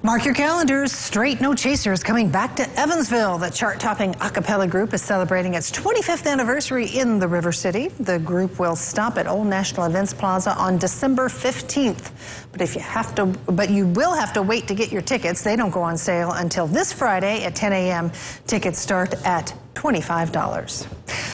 Mark your calendars. Straight No Chasers coming back to Evansville. The chart-topping a cappella group is celebrating its 25th anniversary in the River City. The group will stop at Old National Events Plaza on December 15th. But you will have to wait to get your tickets. They don't go on sale until this Friday at 10 a.m. Tickets start at $25.